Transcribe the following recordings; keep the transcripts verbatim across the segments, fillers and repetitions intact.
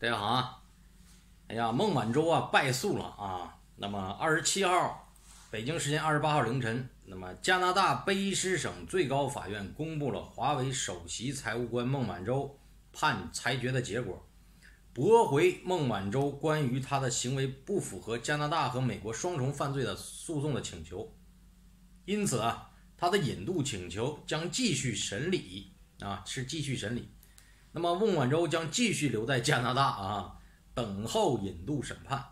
大家好啊！哎呀，孟晚舟啊败诉了啊。那么二十七号，北京时间二十八号凌晨，那么加拿大卑诗省最高法院公布了华为首席财务官孟晚舟判裁决的结果，驳回孟晚舟关于他的行为不符合加拿大和美国双重犯罪的诉讼的请求。因此啊，他的引渡请求将继续审理啊，是继续审理。那么孟晚舟将继续留在加拿大啊，等候引渡审判。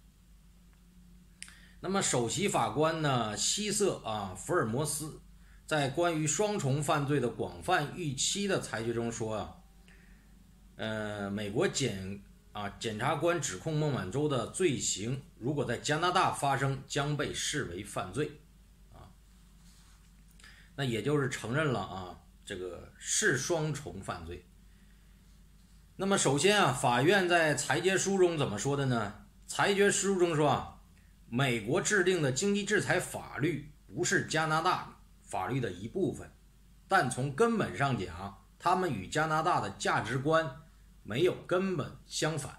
那么首席法官呢，希瑟啊福尔摩斯在关于双重犯罪的广泛预期的裁决中说啊，呃，美国检啊检察官指控孟晚舟的罪行如果在加拿大发生，将被视为犯罪啊，那也就是承认了啊，这个是双重犯罪。那么首先啊，法院在裁决书中怎么说的呢？裁决书中说啊，美国制定的经济制裁法律不是加拿大法律的一部分，但从根本上讲，他们与加拿大的价值观没有根本相反。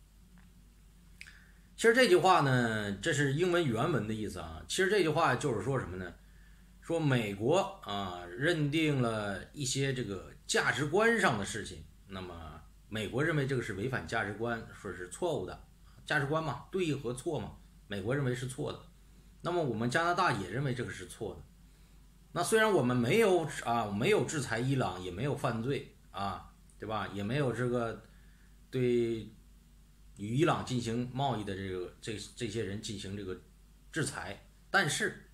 其实这句话呢，这是英文原文的意思啊。其实这句话就是说什么呢？说美国啊认定了一些这个价值观上的事情，那么美国认为这个是违反价值观，说是错误的，价值观嘛，对和错嘛，美国认为是错的，那么我们加拿大也认为这个是错的。那虽然我们没有啊，没有制裁伊朗，也没有犯罪啊，对吧？也没有这个对与伊朗进行贸易的这个这这些人进行这个制裁，但是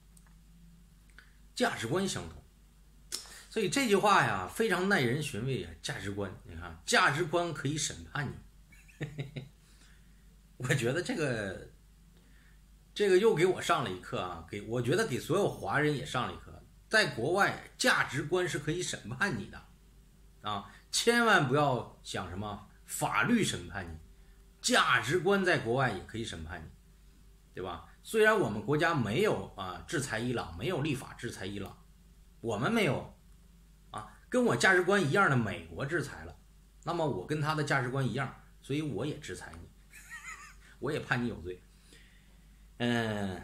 价值观相同。所以这句话呀，非常耐人寻味啊！价值观，你看，价值观可以审判你。我觉得这个，这个又给我上了一课啊！给我觉得给所有华人也上了一课，在国外价值观是可以审判你的啊！千万不要想什么法律审判你，价值观在国外也可以审判你，对吧？虽然我们国家没有啊制裁伊朗，没有立法制裁伊朗，我们没有。跟我价值观一样的美国制裁了，那么我跟他的价值观一样，所以我也制裁你，我也判你有罪。嗯，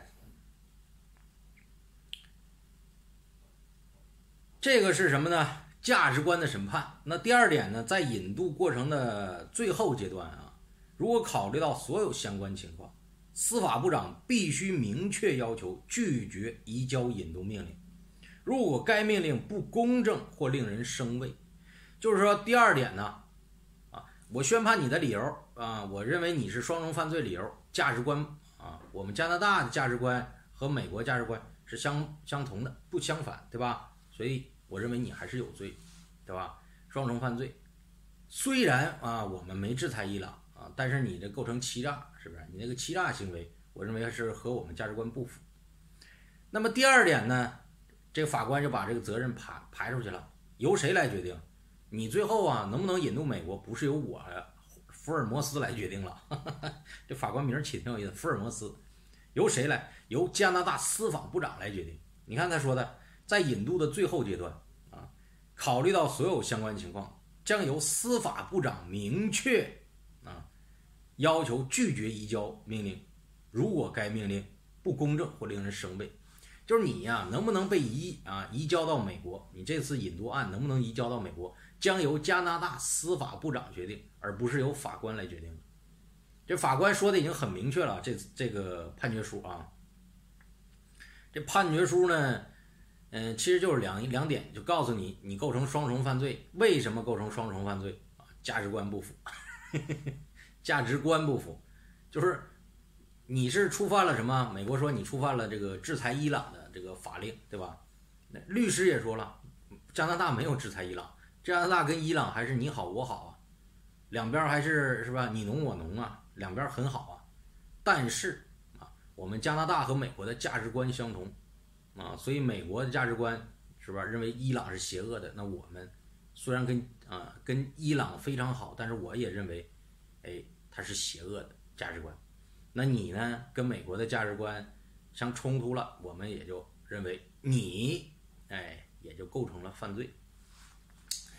这个是什么呢？价值观的审判。那第二点呢，在引渡过程的最后阶段啊，如果考虑到所有相关情况，司法部长必须明确要求拒绝移交引渡命令。如果该命令不公正或令人生畏，就是说第二点呢，啊，我宣判你的理由啊，我认为你是双重犯罪理由，价值观啊，我们加拿大的价值观和美国价值观是相相同的，不相反，对吧？所以我认为你还是有罪，对吧？双重犯罪，虽然啊我们没制裁伊朗啊，但是你这构成欺诈，是不是？你那个欺诈行为，我认为是和我们价值观不符。那么第二点呢？这个法官就把这个责任排排出去了，由谁来决定？你最后啊能不能引渡美国，不是由我福尔摩斯来决定了。这法官名起挺有意思，福尔摩斯，由谁来？由加拿大司法部长来决定。你看他说的，在引渡的最后阶段啊，考虑到所有相关情况，将由司法部长明确啊要求拒绝移交命令，如果该命令不公正或令人生畏。就是你呀、啊，能不能被移啊移交到美国？你这次引渡案能不能移交到美国，将由加拿大司法部长决定，而不是由法官来决定。这法官说的已经很明确了，这这个判决书啊，这判决书呢，嗯、呃，其实就是两两点，就告诉你你构成双重犯罪，为什么构成双重犯罪啊？价值观不符，价值观不符，就是。你是触犯了什么？美国说你触犯了这个制裁伊朗的这个法令，对吧？那律师也说了，加拿大没有制裁伊朗，加拿大跟伊朗还是你好我好啊，两边还是是吧？你侬我侬啊，两边很好啊。但是啊，我们加拿大和美国的价值观相同啊，所以美国的价值观是吧？认为伊朗是邪恶的，那我们虽然跟啊跟伊朗非常好，但是我也认为，哎，它是邪恶的价值观。那你呢？跟美国的价值观相冲突了，我们也就认为你，哎，也就构成了犯罪。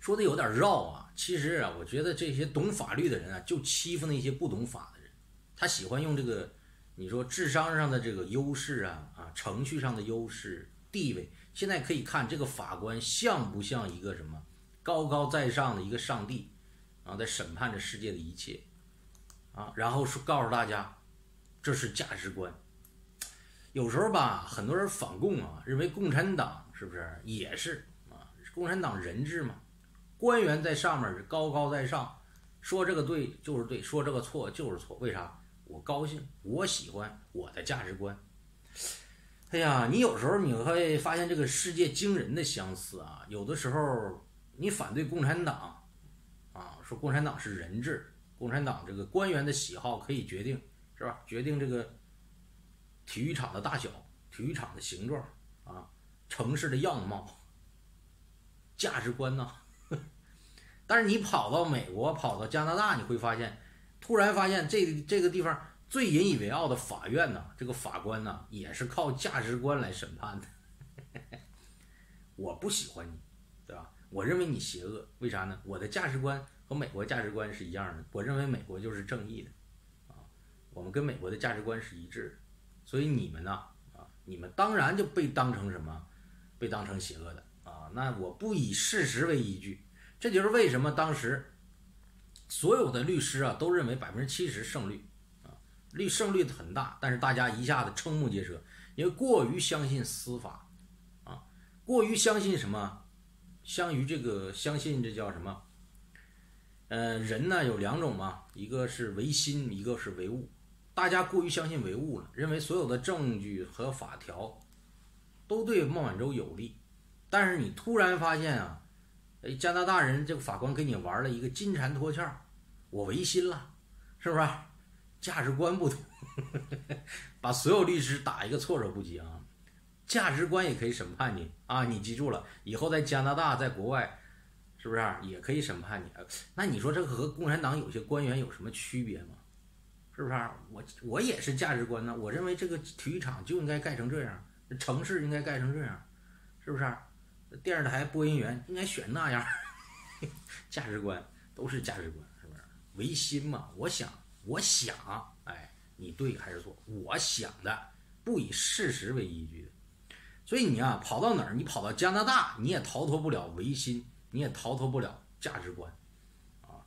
说的有点绕啊。其实啊，我觉得这些懂法律的人啊，就欺负那些不懂法的人。他喜欢用这个，你说智商上的这个优势啊，啊，程序上的优势、地位。现在可以看这个法官像不像一个什么高高在上的一个上帝啊，在审判着世界的一切啊，然后是告诉大家，这是价值观。有时候吧，很多人反共啊，认为共产党是不是也是啊？共产党人治嘛，官员在上面高高在上，说这个对就是对，说这个错就是错。为啥？我高兴，我喜欢我的价值观。哎呀，你有时候你会发现这个世界惊人的相似啊。有的时候你反对共产党啊，说共产党是人治，共产党这个官员的喜好可以决定，是吧？决定这个体育场的大小、体育场的形状啊、城市的样貌、价值观呢。但是你跑到美国、跑到加拿大，你会发现，突然发现这这个地方最引以为傲的法院呢，这个法官呢，也是靠价值观来审判的。我不喜欢你，对吧？我认为你邪恶，为啥呢？我的价值观和美国价值观是一样的，我认为美国就是正义的，啊，我们跟美国的价值观是一致的，所以你们呢，啊，你们当然就被当成什么？被当成邪恶的啊！那我不以事实为依据，这就是为什么当时所有的律师啊都认为百分之七十胜率。率胜率很大，但是大家一下子瞠目结舌，因为过于相信司法啊，过于相信什么？相于这个相信这叫什么？呃，人呢有两种嘛，一个是唯心，一个是唯物。大家过于相信唯物了，认为所有的证据和法条都对孟晚舟有利，但是你突然发现啊，加拿大人这个法官给你玩了一个金蝉脱壳，我唯心了，是不是？价值观不同，把所有律师打一个措手不及啊！价值观也可以审判你啊！你记住了，以后在加拿大，在国外，是不是也可以审判你？那你说这个和共产党有些官员有什么区别吗？是不是？我我也是价值观呢，我认为这个体育场就应该盖成这样，城市应该盖成这样，是不是？电视台播音员应该选那样，价值观都是价值观，是不是？唯心嘛，我想。我想，哎，你对还是错？我想的，不以事实为依据的。所以你啊，跑到哪儿？你跑到加拿大，你也逃脱不了唯心，你也逃脱不了价值观，啊。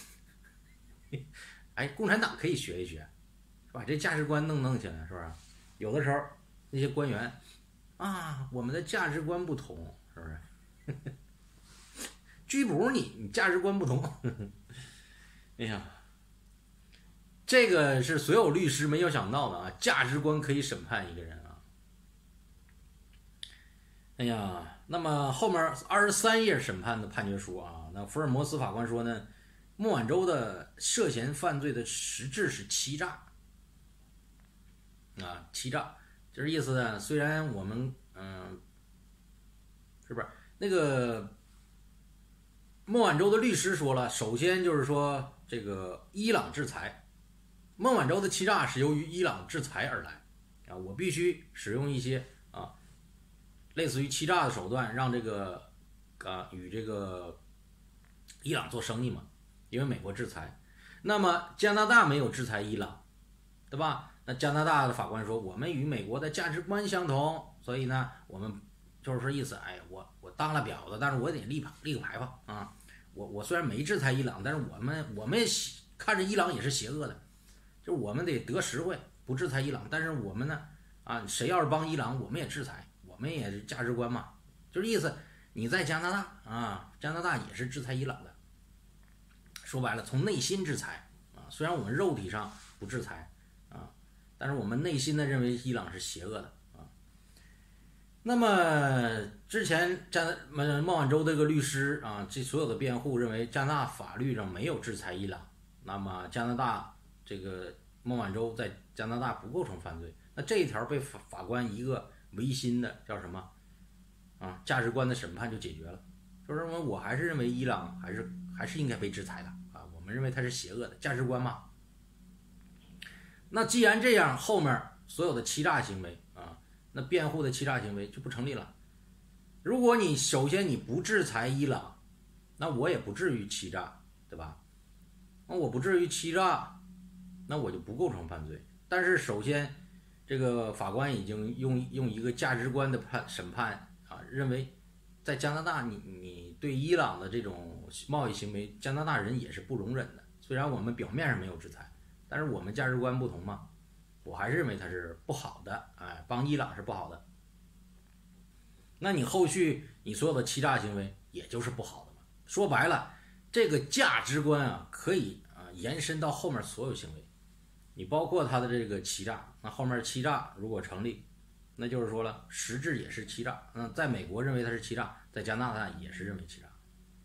哎，共产党可以学一学，把这价值观弄弄起来，是不是？有的时候那些官员啊，我们的价值观不同，是不是？拘捕你，你价值观不同。哎呀。这个是所有律师没有想到的啊，价值观可以审判一个人啊。哎呀，那么后面二十三页审判的判决书啊，那福尔摩斯法官说呢，孟晚舟的涉嫌犯罪的实质是欺诈啊，欺诈就是意思呢。虽然我们嗯，是不是那个孟晚舟的律师说了，首先就是说这个伊朗制裁。孟晚舟的欺诈是由于伊朗制裁而来啊，我必须使用一些啊类似于欺诈的手段，让这个啊与这个伊朗做生意嘛，因为美国制裁。那么加拿大没有制裁伊朗，对吧？那加拿大的法官说，我们与美国的价值观相同，所以呢，我们就是说意思，哎，我我当了婊子，但是我得立立个牌坊啊。我我虽然没制裁伊朗，但是我们我们看着伊朗也是邪恶的。就是我们得得实惠，不制裁伊朗，但是我们呢，啊，谁要是帮伊朗，我们也制裁，我们也是价值观嘛，就是意思，你在加拿大啊，加拿大也是制裁伊朗的，说白了，从内心制裁啊，虽然我们肉体上不制裁啊，但是我们内心呢认为伊朗是邪恶的啊。那么之前加孟晚舟这个律师啊，这所有的辩护认为加拿大法律上没有制裁伊朗，那么加拿大。这个孟晚舟在加拿大不构成犯罪，那这一条被法法官一个唯心的叫什么啊价值观的审判就解决了，说什么我还是认为伊朗还是还是应该被制裁的啊，我们认为它是邪恶的价值观嘛。那既然这样，后面所有的欺诈行为啊，那辩护的欺诈行为就不成立了。如果你首先你不制裁伊朗， 那我也不至于欺诈，对吧？那我不至于欺诈，那我就不构成犯罪。但是首先，这个法官已经用用一个价值观的判审判啊，认为在加拿大你你对伊朗的这种贸易行为，加拿大人也是不容忍的。虽然我们表面上没有制裁，但是我们价值观不同嘛，我还是认为它是不好的，哎，帮伊朗是不好的。那你后续你所有的欺诈行为也就是不好的嘛。说白了，这个价值观啊，可以啊延伸到后面所有行为。你包括他的这个欺诈，那后面欺诈如果成立，那就是说了，实质也是欺诈。那在美国认为他是欺诈，在加拿大也是认为欺诈。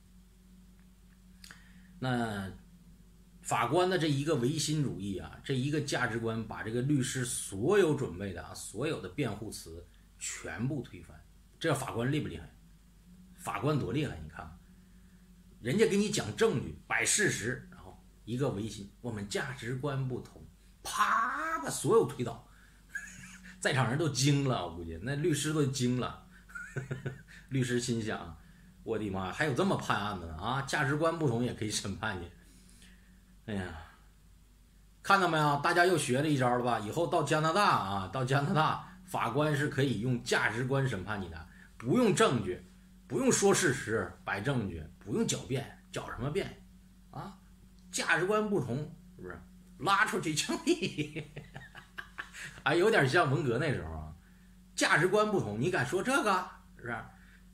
那法官的这一个唯心主义啊，这一个价值观，把这个律师所有准备的啊，所有的辩护词全部推翻。这法官厉不厉害？法官多厉害！你看，人家给你讲证据，摆事实，然后一个唯心，我们价值观不同。啪，把所有推倒，在场人都惊了，我估计那律师都惊了。律师心想：我的妈，还有这么判案的呢啊！价值观不同也可以审判你。哎呀，看到没有？大家又学了一招了吧？以后到加拿大啊，到加拿大，法官是可以用价值观审判你的，不用证据，不用说事实，摆证据，不用狡辩，狡什么辩啊？价值观不同，是不是？拉出去枪毙，哎，有点像文革那时候啊，价值观不同，你敢说这个，是不是？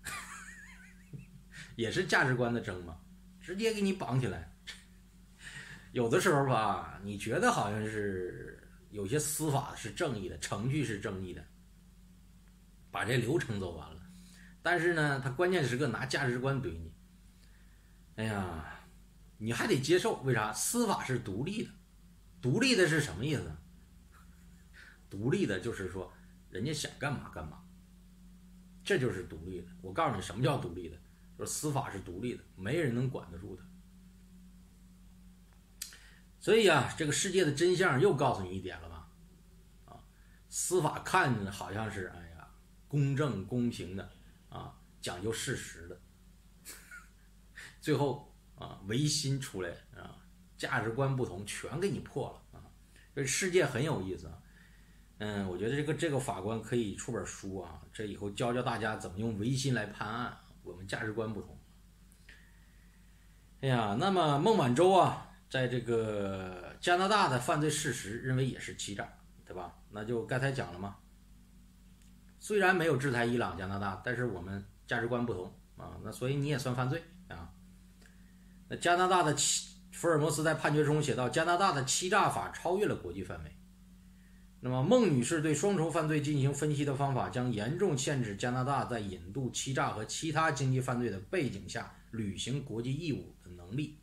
也是价值观的争嘛，直接给你绑起来。有的时候吧，你觉得好像是有些司法是正义的，程序是正义的，把这流程走完了，但是呢，他关键时刻拿价值观怼你。哎呀，你还得接受，为啥？司法是独立的。独立的是什么意思？独立的就是说人家想干嘛干嘛，这就是独立的。我告诉你什么叫独立的，就是司法是独立的，没人能管得住它。所以啊，这个世界的真相又告诉你一点了吧？啊，司法看着好像是哎呀公正公平的啊，讲究事实的，最后啊唯心出来啊。价值观不同，全给你破了啊！这世界很有意思啊。嗯，我觉得这个这个法官可以出本书啊，这以后教教大家怎么用唯心来判案。我们价值观不同。哎呀，那么孟晚舟啊，在这个加拿大的犯罪事实认为也是欺诈，对吧？那就刚才讲了嘛。虽然没有制裁伊朗、加拿大，但是我们价值观不同啊，那所以你也算犯罪啊。那加拿大的欺福尔摩斯在判决中写道，加拿大的欺诈法超越了国际范围。那么孟女士对双重犯罪进行分析的方法，将严重限制加拿大在引渡欺诈和其他经济犯罪的背景下履行国际义务的能力。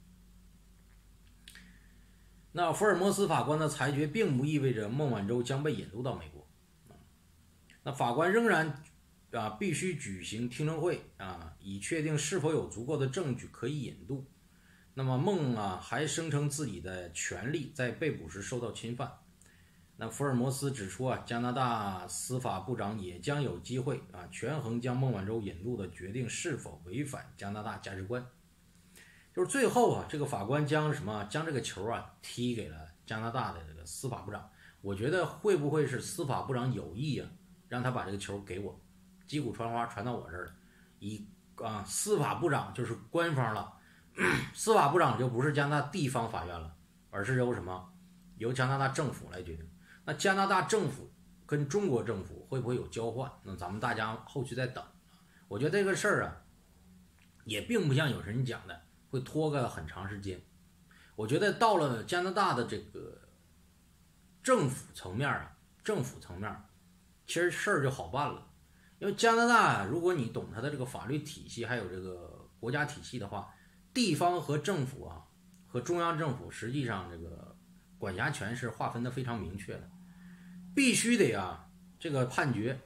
那福尔摩斯法官的裁决并不意味着孟晚舟将被引渡到美国。那法官仍然啊必须举行听证会啊，以确定是否有足够的证据可以引渡。那么孟啊还声称自己的权利在被捕时受到侵犯。那福尔摩斯指出啊，加拿大司法部长也将有机会啊权衡将孟晚舟引渡的决定是否违反加拿大价值观。就是最后啊，这个法官将什么将这个球啊踢给了加拿大的这个司法部长。我觉得会不会是司法部长有意啊，让他把这个球给我，击鼓传花传到我这儿了？以啊司法部长就是官方了。司法部长就不是加拿大地方法院了，而是由什么？由加拿大政府来决定。那加拿大政府跟中国政府会不会有交换？那咱们大家后续再等。我觉得这个事儿啊，也并不像有人讲的会拖个很长时间。我觉得到了加拿大的这个政府层面啊，政府层面，其实事儿就好办了。因为加拿大，如果你懂它的这个法律体系，还有这个国家体系的话，地方和政府啊，和中央政府实际上这个管辖权是划分的非常明确的，必须得啊，这个判决，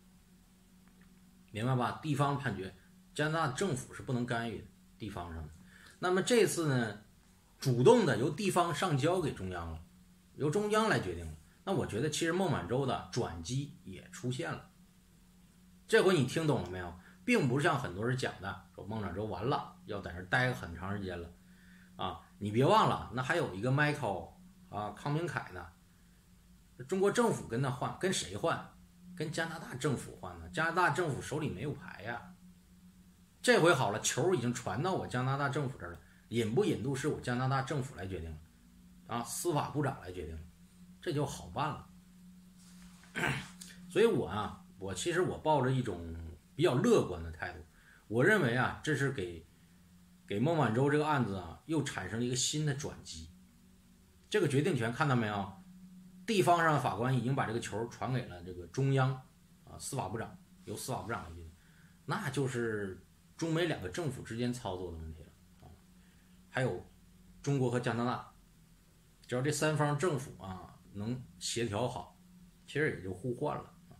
明白吧？地方判决，加拿大政府是不能干预的，地方上的。那么这次呢，主动的由地方上交给中央了，由中央来决定了。那我觉得其实孟晚舟的转机也出现了。这回你听懂了没有？ 并不是像很多人讲的说孟晚舟完了要在那儿待很长时间了啊！你别忘了，那还有一个 Michael 啊，康明凯呢。中国政府跟他换，跟谁换？跟加拿大政府换呢？加拿大政府手里没有牌呀。这回好了，球已经传到我加拿大政府这儿了，引不引渡是我加拿大政府来决定了，啊，司法部长来决定了，这就好办了。所以我啊，我其实我抱着一种比较乐观的态度，我认为啊，这是给给孟晚舟这个案子啊，又产生了一个新的转机。这个决定权看到没有？地方上的法官已经把这个球传给了这个中央啊，司法部长，由司法部长来决定，那就是中美两个政府之间操作的问题了啊。还有中国和加拿大，只要这三方政府啊能协调好，其实也就互换了啊。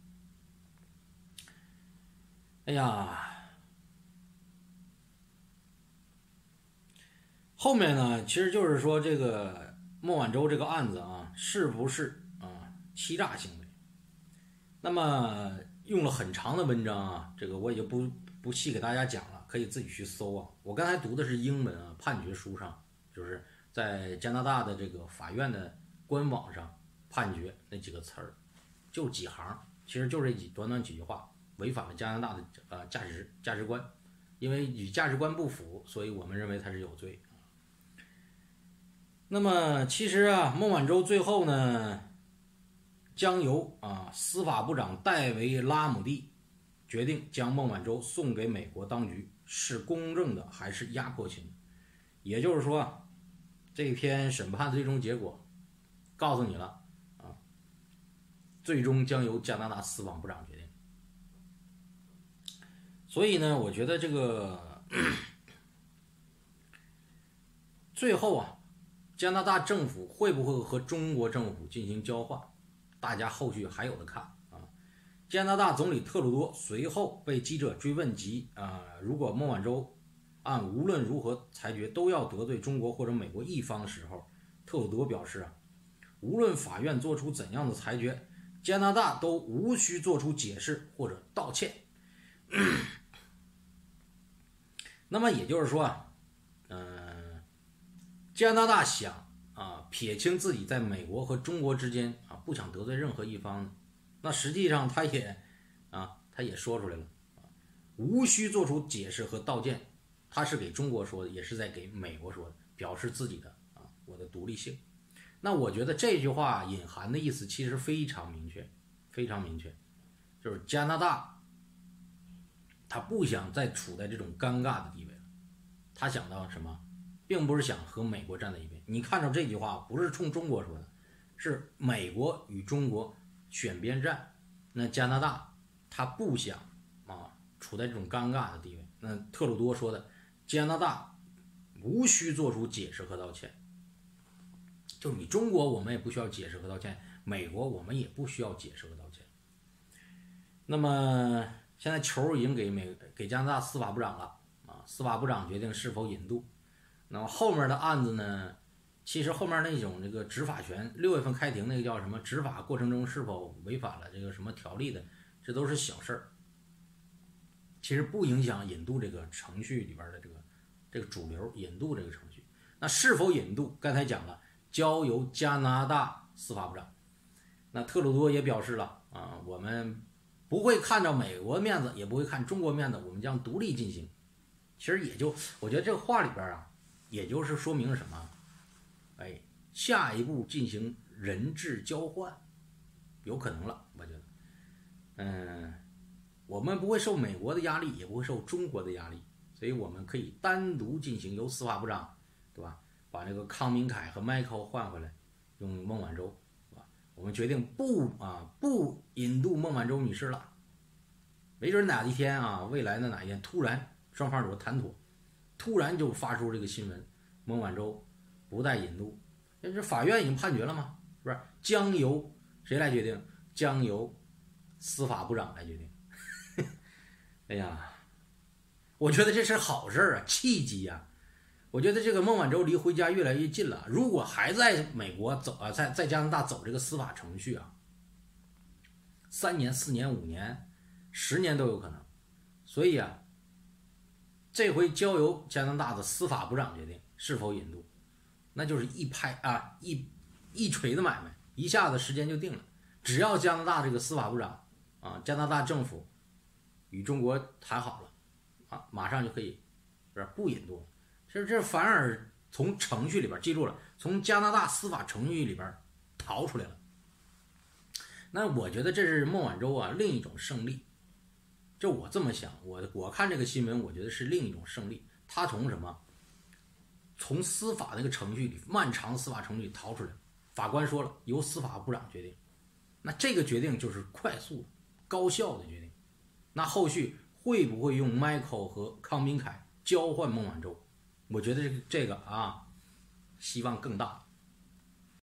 哎呀，后面呢，其实就是说这个孟晚舟这个案子啊，是不是啊欺诈行为？那么用了很长的文章啊，这个我也就不不细给大家讲了，可以自己去搜啊。我刚才读的是英文啊，判决书上就是在加拿大的这个法院的官网上判决那几个词儿，就几行，其实就这几短短几句话，违反了加拿大的呃价值价值观，因为与价值观不符，所以我们认为他是有罪。那么其实啊，孟晚舟最后呢，将由啊司法部长戴维·拉姆蒂决定将孟晚舟送给美国当局，是公正的还是压迫性的？也就是说，这一天审判最终结果告诉你了啊，最终将由加拿大司法部长决定。所以呢，我觉得这个最后啊，加拿大政府会不会和中国政府进行交换，大家后续还有的看啊。加拿大总理特鲁多随后被记者追问及啊，如果孟晚舟案无论如何裁决都要得罪中国或者美国一方的时候，特鲁多表示啊，无论法院做出怎样的裁决，加拿大都无需做出解释或者道歉。那么也就是说啊，嗯，加拿大想啊撇清自己在美国和中国之间啊不想得罪任何一方，那实际上他也啊他也说出来了，啊，无需做出解释和道歉，他是给中国说的，也是在给美国说的，表示自己的啊我的独立性。那我觉得这句话隐含的意思其实非常明确，非常明确，就是加拿大他不想再处在这种尴尬的地位了，他想到什么，并不是想和美国站在一边。你看着这句话不是冲中国说的，是美国与中国选边站，那加拿大他不想啊处在这种尴尬的地位。那特鲁多说的，加拿大无需做出解释和道歉，就是你中国我们也不需要解释和道歉，美国我们也不需要解释和道歉。那么现在球已经给美给加拿大司法部长了啊，司法部长决定是否引渡。那么后面的案子呢，其实后面那种这个执法权，六月份开庭那个叫什么执法过程中是否违反了这个什么条例的，这都是小事儿，其实不影响引渡这个程序里边的这个这个主流引渡这个程序。那是否引渡，刚才讲了，交由加拿大司法部长。那特鲁多也表示了啊，我们不会看着美国面子，也不会看中国面子，我们将独立进行。其实也就我觉得这个话里边啊，也就是说明什么？哎，下一步进行人质交换，有可能了，我觉得。嗯，我们不会受美国的压力，也不会受中国的压力，所以我们可以单独进行，由司法部长，对吧？把这个康明凯和 Michael 换回来，用孟晚舟。我们决定不啊不引渡孟晚舟女士了，没准哪一天啊，未来的哪一天突然双方有个谈妥，突然就发出这个新闻，孟晚舟不再引渡，因为这法院已经判决了嘛，是不是？将由谁来决定？将由司法部长来决定。哎呀，我觉得这是好事啊，契机呀、啊。我觉得这个孟晚舟离回家越来越近了。如果还在美国走啊，在在加拿大走这个司法程序啊，三年、四年、五年、十年都有可能。 所以啊，这回交由加拿大的司法部长决定是否引渡，那就是一拍啊一一锤子买卖，一下子时间就定了。只要加拿大这个司法部长啊，加拿大政府与中国谈好了啊，马上就可以是不引渡了。其实这反而从程序里边，记住了，从加拿大司法程序里边逃出来了。那我觉得这是孟晚舟啊另一种胜利。就我这么想，我我看这个新闻，我觉得是另一种胜利。他从什么？从司法那个程序里，漫长司法程序里逃出来。法官说了，由司法部长决定。那这个决定就是快速、高效的决定。那后续会不会用 Michael 和康明凯交换孟晚舟？我觉得这个这个啊，希望更大。